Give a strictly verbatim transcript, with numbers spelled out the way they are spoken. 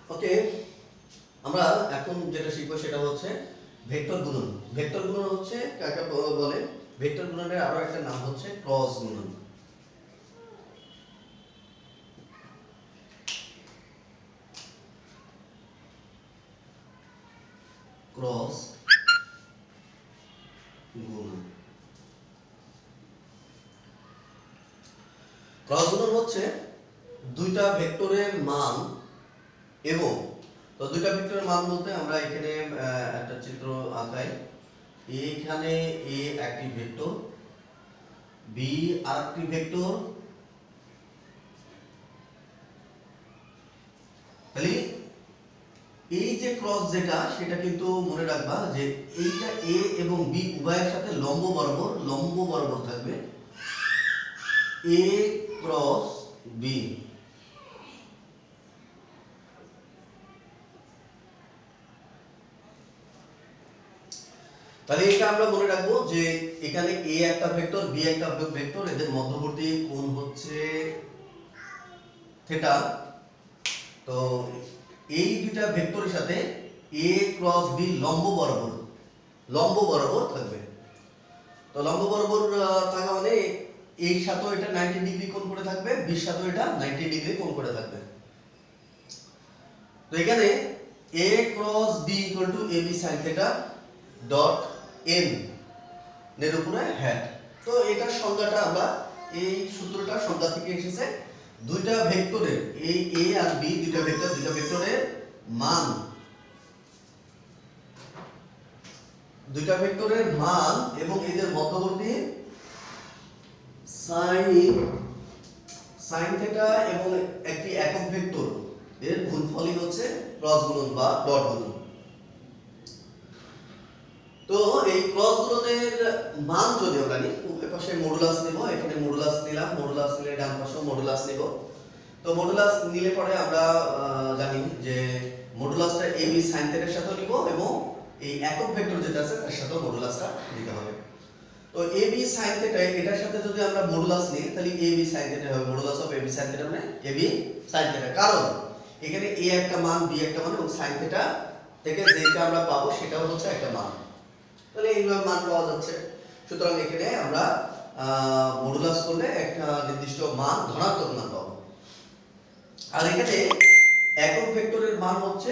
ওকে, আমরা এখন যেটা শিখবো সেটা হচ্ছে ভেক্টর গুণন। ভেক্টর গুণন হচ্ছে কাকে বলে? ভেক্টর গুণনের আরো একটা নাম হচ্ছে ক্রস গুণন। ক্রস গুণন। ক্রস গুণন হচ্ছে দুইটা ভেক্টরের মান এবং তো দুইটা ভেক্টরের মান বলতে আমরা এখানে একটা চিত্র আঁকাই। এখানে এ একটি ভেক্টর, বি আরেকটি ভেক্টর। তাহলে এই যে ক্রস যেটা সেটা কিন্তু মনে রাখবা যে এইটা এ এবং বি উভয়ের সাথে লম্ব বরাবর লম্ব বরাবর থাকবে। A cross B. তাহলে এটা আমরা মনে রাখবো যে এখানে এ একটা ভেক্টর, বি একটা ভেক্টর, এদের মধ্যবর্তী কোণ হচ্ছে থিটা। তো এই দুইটা ভেক্টরের সাথে এ ক্রস বি লম্ব বরাবর লম্ব বরাবর থাকবে। তো লম্ব বরাবর থাকা মানে এর সাথেও এটা নব্বই ডিগ্রি কোণ করে থাকবে, বির সাথেও এটা নব্বই ডিগ্রি কোণ করে থাকবে। তো এখানে a cross b equal to ab sin theta dot n এর উপরে হ্যাট। তো এটার সংজ্ঞাটা আমরা এই সূত্রটা সংজ্ঞা থেকে এসেছে। দুইটা ভেক্টরের এই a আর b দুইটা ভেক্টর দুইটা ভেক্টরের মান দুইটা ভেক্টরের মান এবং এদের মধ্যবর্তী sin sin থিটা এবং একটি একক ভেক্টর এর গুণফলই হচ্ছে ক্রস গুণন বা ডট গুণন। তো এই ক্রস গুণনের মান যদি আমরা নিই, উভয় পাশে মডুলাস নেব। এখানে মডুলাস নিলাম, মডুলাস নিলে ডান পাশেও মডুলাস নেব। তো মডুলাস নিলে পরে আমরা জানি যে মডুলাসটা ab sin থিটার সাথেও নিব এবং এই একক ভেক্টর যেটা আছে তার সাথেও মডুলাসটা নিতে হবে। তো ab sin থিটা এটার সাথে যদি আমরা মডুলাস নিই তাহলে ab sin থিটা হবে modulus of ab sin theta মানে ab sin থিটা। কারণ এখানে a একটা মান, b একটা মান এবং sin থিটা থেকে যেটা আমরা পাবো সেটাও হচ্ছে একটা মান। তাহলে এইভাবে মান পাওয়া যাচ্ছে। সুতরাং এখানে আমরা মডুলাস করলে একটা নির্দিষ্ট মান, ধনাত্মক মান পাবো। আর এখানে একক ভেক্টরের মান হচ্ছে